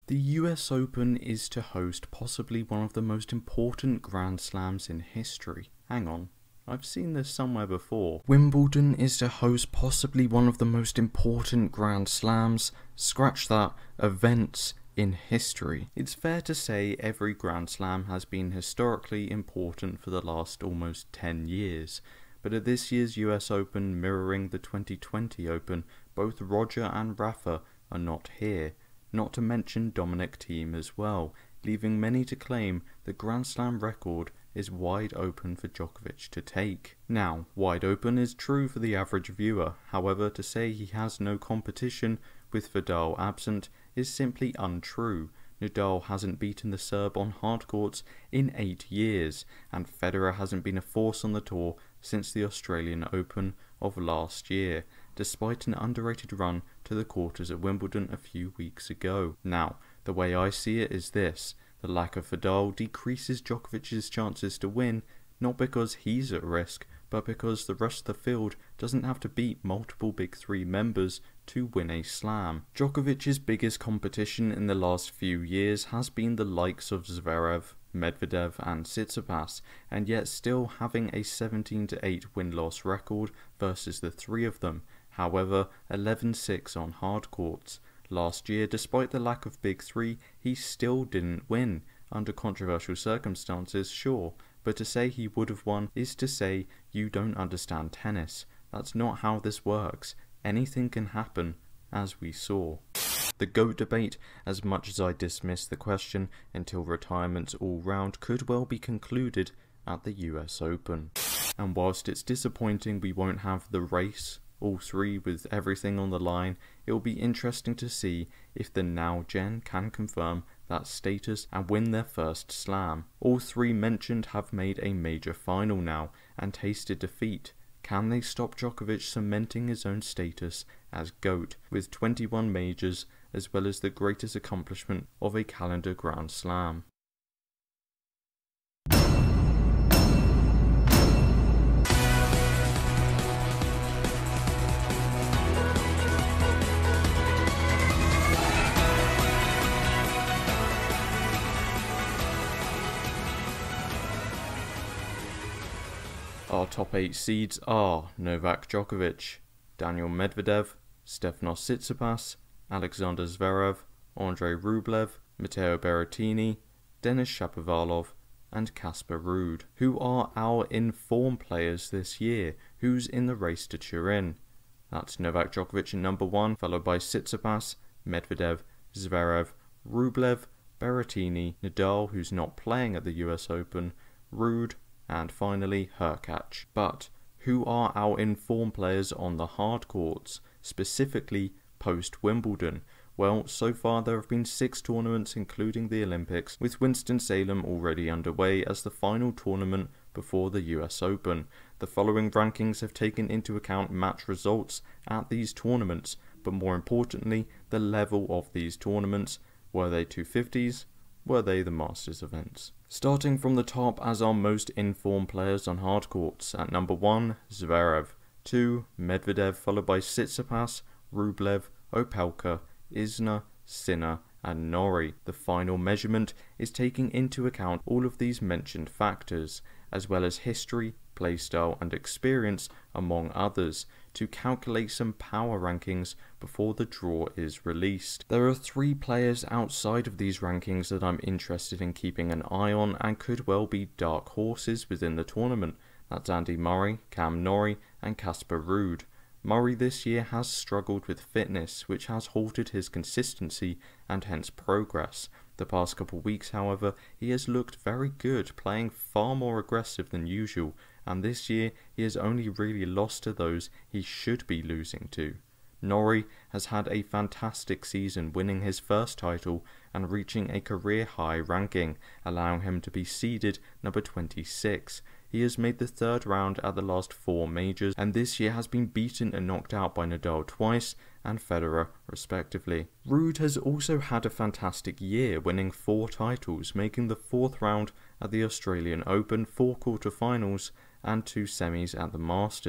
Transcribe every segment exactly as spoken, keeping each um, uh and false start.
The U S Open is to host possibly one of the most important Grand Slams in history. Hang on, I've seen this somewhere before. Wimbledon is to host possibly one of the most important Grand Slams, scratch that, events in history. It's fair to say every Grand Slam has been historically important for the last almost ten years. But at this year's U S Open mirroring the twenty twenty Open, both Roger and Rafa are not here. Not to mention Dominic Thiem as well, leaving many to claim the Grand Slam record is wide open for Djokovic to take. Now, wide open is true for the average viewer, however to say he has no competition with Nadal absent is simply untrue. Nadal hasn't beaten the Serb on hard courts in eight years, and Federer hasn't been a force on the tour since the Australian Open of last year, despite an underrated run to the quarters at Wimbledon a few weeks ago. Now, the way I see it is this: the lack of Nadal decreases Djokovic's chances to win, not because he's at risk, but because the rest of the field doesn't have to beat multiple Big Three members to win a slam. Djokovic's biggest competition in the last few years has been the likes of Zverev, Medvedev and Tsitsipas, and yet still having a seventeen to eight win-loss record versus the three of them, however eleven six on hard courts. Last year, despite the lack of Big Three, he still didn't win, under controversial circumstances, sure, but to say he would have won is to say you don't understand tennis. That's not how this works. Anything can happen, as we saw. The GOAT debate, as much as I dismiss the question until retirement's all round, could well be concluded at the U S Open. And whilst it's disappointing we won't have the race, all three with everything on the line, it will be interesting to see if the now gen can confirm that status and win their first slam. All three mentioned have made a major final now and tasted defeat. Can they stop Djokovic cementing his own status as GOAT with twenty-one majors as well as the greatest accomplishment of a calendar Grand Slam? Our top eight seeds are Novak Djokovic, Daniil Medvedev, Stefanos Tsitsipas, Alexander Zverev, Andrei Rublev, Matteo Berrettini, Denis Shapovalov and Casper Ruud. Who are our informed players this year? Who's in the race to Turin? That's Novak Djokovic in number one, followed by Tsitsipas, Medvedev, Zverev, Rublev, Berrettini, Nadal, who's not playing at the U S Open, Ruud, and finally Hurkacz. But who are our informed players on the hard courts, specifically post-Wimbledon? Well, so far there have been six tournaments including the Olympics, with Winston-Salem already underway as the final tournament before the U S Open. The following rankings have taken into account match results at these tournaments, but more importantly the level of these tournaments. Were they two fifties? Were they the Masters events? Starting from the top as our most informed players on hard courts, at number one, Zverev, two, Medvedev, followed by Tsitsipas, Rublev, Opelka, Isner, Sinner and Norrie. The final measurement is taking into account all of these mentioned factors, as well as history, playstyle and experience among others, to calculate some power rankings before the draw is released. There are three players outside of these rankings that I'm interested in keeping an eye on and could well be dark horses within the tournament. That's Andy Murray, Cam Norrie and Casper Ruud. Murray this year has struggled with fitness, which has halted his consistency and hence progress. The past couple weeks, however, he has looked very good, playing far more aggressive than usual, and this year he has only really lost to those he should be losing to. Norrie has had a fantastic season, winning his first title and reaching a career-high ranking, allowing him to be seeded number twenty-six. He has made the third round at the last four majors, and this year has been beaten and knocked out by Nadal twice and Federer respectively. Ruud has also had a fantastic year, winning four titles, making the fourth round at the Australian Open, four quarterfinals and two semis at the Masters.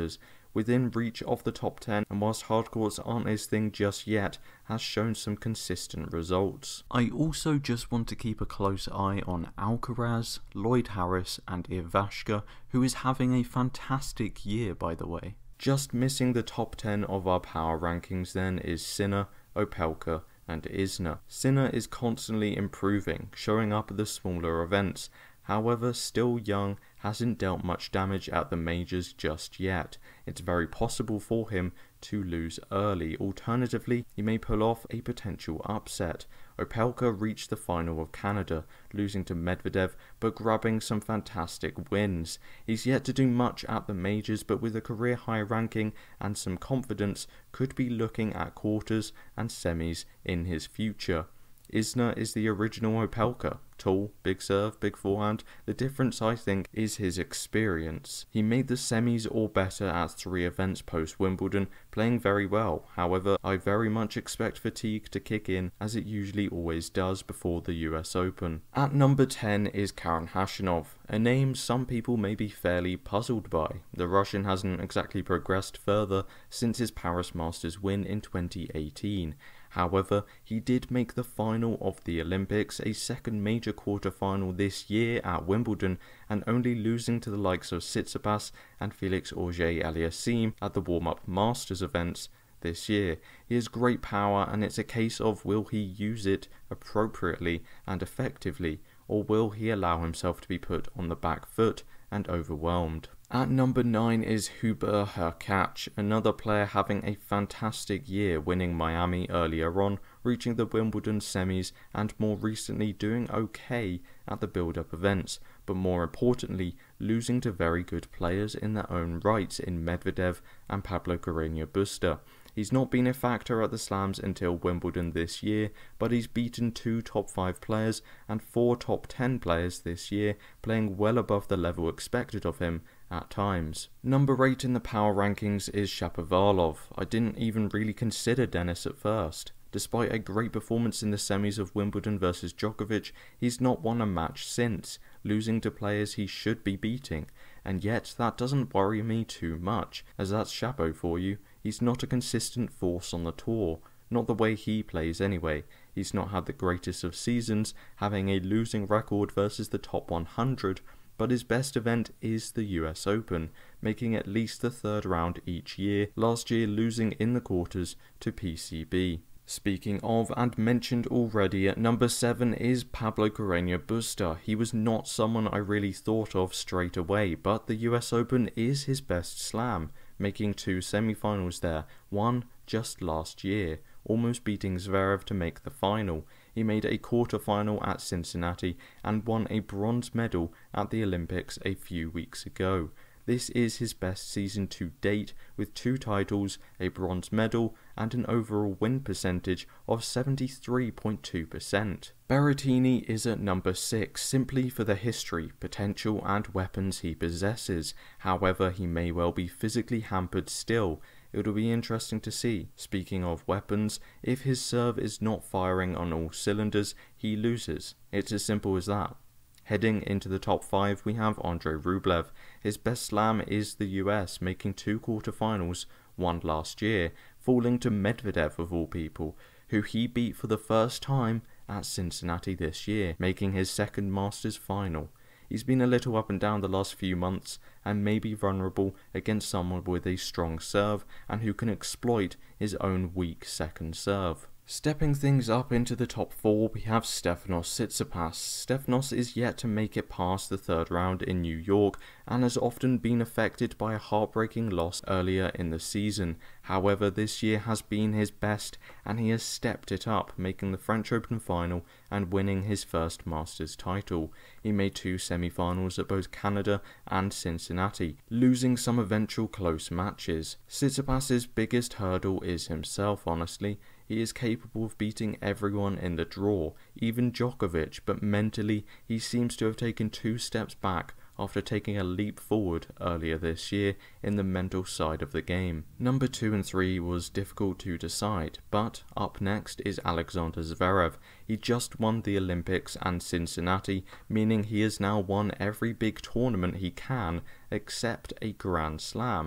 within reach of the top ten, and whilst hardcourts aren't his thing just yet, has shown some consistent results. I also just want to keep a close eye on Alcaraz, Lloyd Harris and Ivashka, who is having a fantastic year by the way. Just missing the top ten of our power rankings then is Sinner, Opelka and Isner. Sinner is constantly improving, showing up at the smaller events. However, still young, hasn't dealt much damage at the majors just yet. It's very possible for him to lose early. Alternatively, he may pull off a potential upset. Opelka reached the final of Canada, losing to Medvedev but grabbing some fantastic wins. He's yet to do much at the majors, but with a career high ranking and some confidence, could be looking at quarters and semis in his future. Isner is the original Opelka. Tall, big serve, big forehand. The difference, I think, is his experience. He made the semis or better at three events post-Wimbledon, playing very well. However, I very much expect fatigue to kick in, as it usually always does before the U S Open. At number ten is Karen Khachanov, a name some people may be fairly puzzled by. The Russian hasn't exactly progressed further since his Paris Masters win in twenty eighteen. However, he did make the final of the Olympics, a second major quarter-final this year at Wimbledon, and only losing to the likes of Tsitsipas and Felix Auger-Aliassime at the warm-up Masters events this year. He has great power, and it's a case of will he use it appropriately and effectively, or will he allow himself to be put on the back foot and overwhelmed. At number nine is Hubert Hurkacz, another player having a fantastic year, winning Miami earlier on, reaching the Wimbledon semis and more recently doing okay at the build-up events, but more importantly losing to very good players in their own rights in Medvedev and Pablo Carreño Busta. He's not been a factor at the slams until Wimbledon this year, but he's beaten two top five players and four top ten players this year, playing well above the level expected of him at times. Number eight in the power rankings is Shapovalov. I didn't even really consider Dennis at first. Despite a great performance in the semis of Wimbledon versus Djokovic, he's not won a match since, losing to players he should be beating, and yet that doesn't worry me too much, as that's Shapo for you. He's not a consistent force on the tour, not the way he plays anyway. He's not had the greatest of seasons, having a losing record versus the top one hundred, but his best event is the U S Open, making at least the third round each year, last year losing in the quarters to P C B. Speaking of, and mentioned already, at number seven is Pablo Carreño Busta. He was not someone I really thought of straight away, but the U S Open is his best slam, making two semi-finals there, one just last year, almost beating Zverev to make the final. He made a quarter-final at Cincinnati and won a bronze medal at the Olympics a few weeks ago. This is his best season to date, with two titles, a bronze medal, and an overall win percentage of seventy-three point two percent. Berrettini is at number six, simply for the history, potential and weapons he possesses. However, he may well be physically hampered still. It'll be interesting to see. Speaking of weapons, if his serve is not firing on all cylinders, he loses. It's as simple as that. Heading into the top five, we have Andrei Rublev. His best slam is the U S, making two quarterfinals, one last year, falling to Medvedev of all people, who he beat for the first time at Cincinnati this year, making his second Masters final. He's been a little up and down the last few months, and may be vulnerable against someone with a strong serve, and who can exploit his own weak second serve. Stepping things up into the top four, we have Stefanos Tsitsipas. Stefanos is yet to make it past the third round in New York, and has often been affected by a heartbreaking loss earlier in the season. However, this year has been his best, and he has stepped it up, making the French Open final and winning his first Masters title. He made two semi-finals at both Canada and Cincinnati, losing some eventual close matches. Tsitsipas's biggest hurdle is himself, honestly. He is capable of beating everyone in the draw, even Djokovic, but mentally he seems to have taken two steps back after taking a leap forward earlier this year in the mental side of the game. Number two and three was difficult to decide, but up next is Alexander Zverev. He just won the Olympics and Cincinnati, meaning he has now won every big tournament he can except a Grand Slam.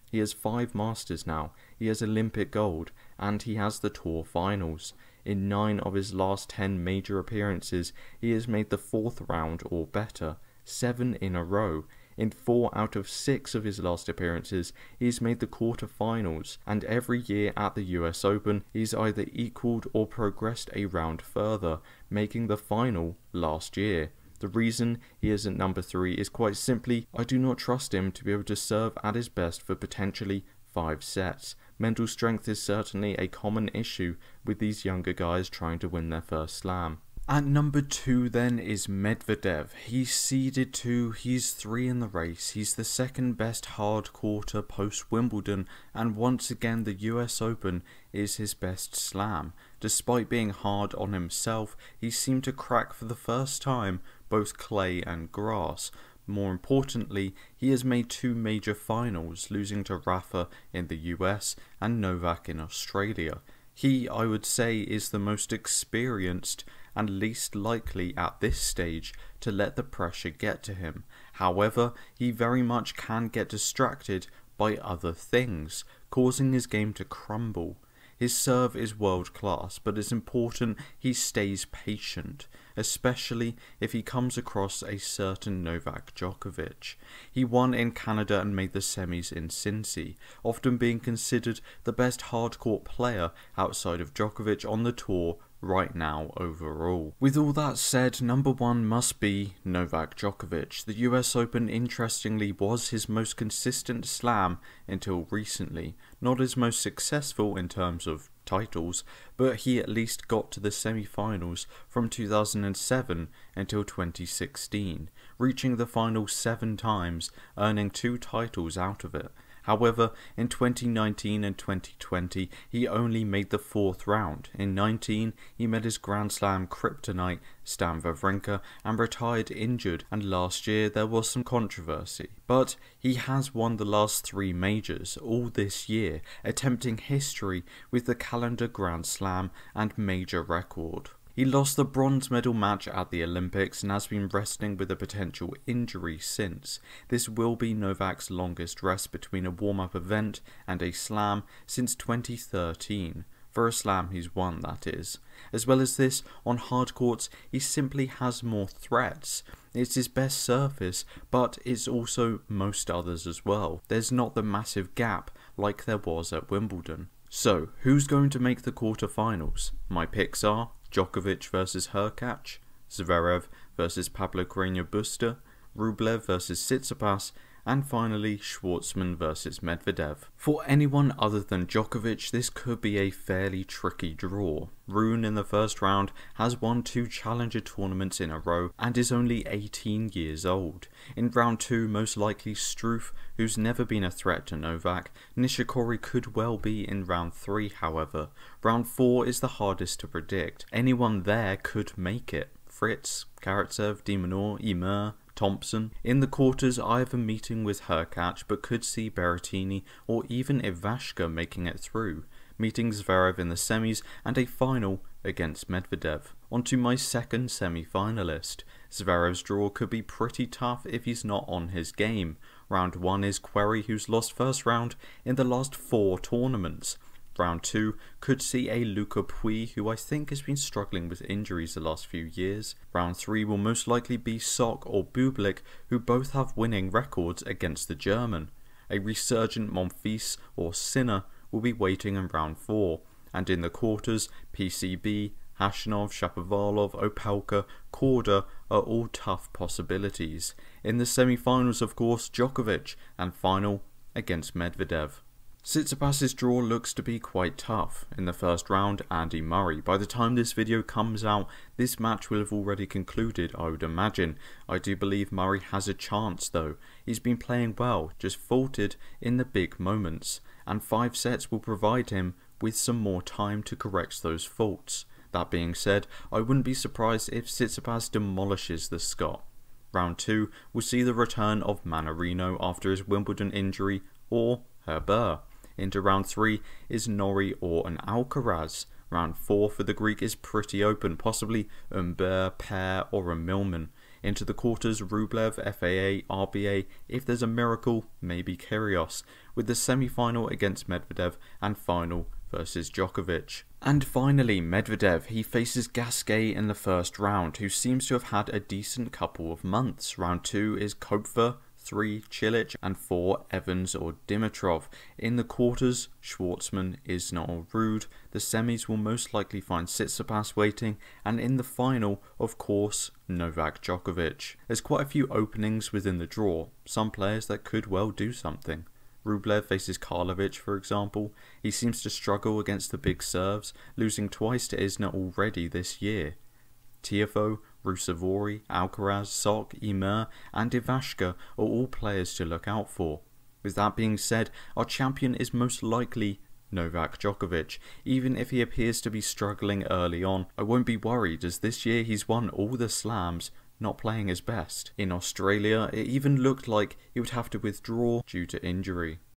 He has five Masters now, he has Olympic gold, and he has the Tour finals. In nine of his last ten major appearances, he has made the fourth round or better, seven in a row. In four out of six of his last appearances, he's made the quarter-finals, and every year at the U S Open, he's either equalled or progressed a round further, making the final last year. The reason he isn't number three is quite simply, I do not trust him to be able to serve at his best for potentially five sets. Mental strength is certainly a common issue with these younger guys trying to win their first slam. At number two then is Medvedev. He's seeded two, he's three in the race, he's the second best hard quarter post Wimbledon, and once again the U S Open is his best slam. Despite being hard on himself, he seemed to crack for the first time both clay and grass. More importantly, he has made two major finals, losing to Rafa in the U S and Novak in Australia. He, I would say, is the most experienced and least likely at this stage to let the pressure get to him. However, he very much can get distracted by other things, causing his game to crumble. His serve is world class, but it's important he stays patient, especially if he comes across a certain Novak Djokovic. He won in Canada and made the semis in Cincy, often being considered the best hardcourt player outside of Djokovic on the tour right now overall. With all that said, number one must be Novak Djokovic. The U S Open interestingly was his most consistent slam until recently. Not his most successful in terms of titles, but he at least got to the semi-finals from two thousand seven until twenty sixteen, reaching the final seven times, earning two titles out of it. However, in twenty nineteen and twenty twenty, he only made the fourth round. In nineteen, he met his Grand Slam kryptonite, Stan Wawrinka, and retired injured, and last year there was some controversy. But he has won the last three majors, all this year, attempting history with the calendar Grand Slam and major record. He lost the bronze medal match at the Olympics and has been wrestling with a potential injury since. This will be Novak's longest rest between a warm-up event and a slam since twenty thirteen. For a slam he's won, that is. As well as this, on hard courts he simply has more threats. It's his best surface, but it's also most others as well. There's not the massive gap like there was at Wimbledon. So, who's going to make the quarterfinals? My picks are Djokovic versus Hurkacz, Zverev versus Pablo Carreño Busta, Rublev versus Tsitsipas, and finally Schwartzman versus Medvedev. For anyone other than Djokovic, this could be a fairly tricky draw. Rune in the first round has won two challenger tournaments in a row and is only eighteen years old. In round two, most likely Struff, who's never been a threat to Novak. Nishikori could well be in round three, however. Round four is the hardest to predict. Anyone there could make it. Fritz, Karatsev, De Minaur, Ymer, Thompson. In the quarters, I have a meeting with Hurkacz, but could see Berrettini or even Ivashka making it through, meeting Zverev in the semis and a final against Medvedev. On to my second semi-finalist. Zverev's draw could be pretty tough if he's not on his game. Round one is Querrey, who's lost first round in the last four tournaments. Round two could see a Luca Pouille, who I think has been struggling with injuries the last few years. Round three will most likely be Sock or Bublik, who both have winning records against the German. A resurgent Monfils or Sinner will be waiting in round four. And in the quarters, P C B, Khachanov, Shapovalov, Opelka, Korda are all tough possibilities. In the semi-finals, of course, Djokovic, and final against Medvedev. Tsitsipas's draw looks to be quite tough. In the first round, Andy Murray. By the time this video comes out, this match will have already concluded, I would imagine. I do believe Murray has a chance though. He's been playing well, just faltered in the big moments, and five sets will provide him with some more time to correct those faults. That being said, I wouldn't be surprised if Tsitsipas demolishes the Scot. Round two will see the return of Mannarino after his Wimbledon injury, or Herbert. Into round three is Norrie or an Alcaraz. Round four for the Greek is pretty open, possibly Humbert, Paire or a Millman. Into the quarters, Rublev, F A A, R B A, if there's a miracle, maybe Kyrgios, with the semi-final against Medvedev and final versus Djokovic. And finally, Medvedev, he faces Gasquet in the first round, who seems to have had a decent couple of months. Round two is Kopfer, three Cilic, and four Evans or Dimitrov. In the quarters, Schwartzman, Isner or Ruud. The semis will most likely find Tsitsipas waiting, and in the final, of course, Novak Djokovic. There's quite a few openings within the draw, some players that could well do something. Rublev faces Karlovic, for example. He seems to struggle against the big serves, losing twice to Isner already this year. Tiafoe, Rusevori, Alcaraz, Sok, Ymer and Ivashka are all players to look out for. With that being said, our champion is most likely Novak Djokovic. Even if he appears to be struggling early on, I won't be worried, as this year he's won all the slams, not playing his best. In Australia, it even looked like he would have to withdraw due to injury.